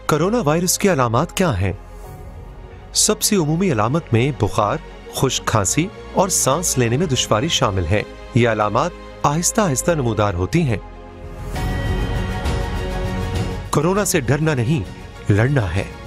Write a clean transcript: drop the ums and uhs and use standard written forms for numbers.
Corona virus की अलामात क्या हैं? सबसे उमूमी अलामत में बुखार, खुश्क खांसी और सांस लेने में दुश्वारी शामिल है। ये अलामात आहिस्ता आहिस्ता नमूदार होती हैं। कोरोना से डरना नहीं, लड़ना है।